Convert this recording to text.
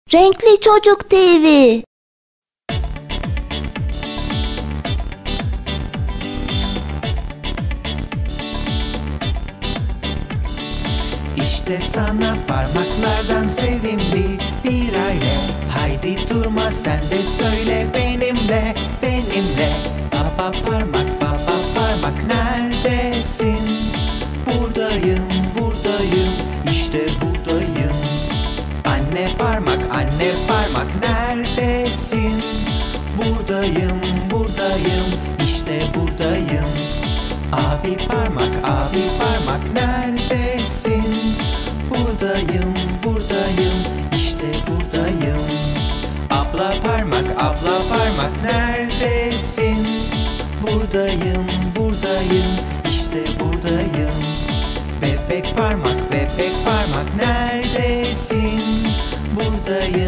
Renkli Çocuk TV. İşte sana parmaklardan sevimli bir aile. Haydi durma sen de söyle benimle, benimle. Baba parmak neredesin? Buradayım, buradayım, işte buradayım. Anne parmak neredesin? Buradayım, buradayım, işte buradayım. Abi parmak neredesin? Buradayım, buradayım, işte buradayım. Abla parmak neredesin? Buradayım, buradayım, işte buradayım. Bebek parmak neredesin? Buradayım,